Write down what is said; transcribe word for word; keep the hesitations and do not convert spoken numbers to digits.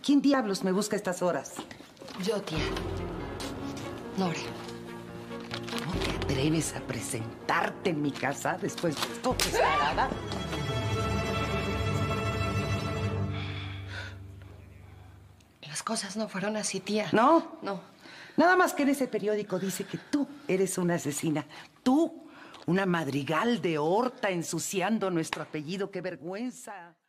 ¿Quién diablos me busca a estas horas? Yo, tía. Nora. ¿Cómo te atreves a presentarte en mi casa después de esto, descarada? Las cosas no fueron así, tía. ¿No? No. Nada más que en ese periódico dice que tú eres una asesina. Tú, una madrigal de Horta ensuciando nuestro apellido. ¡Qué vergüenza!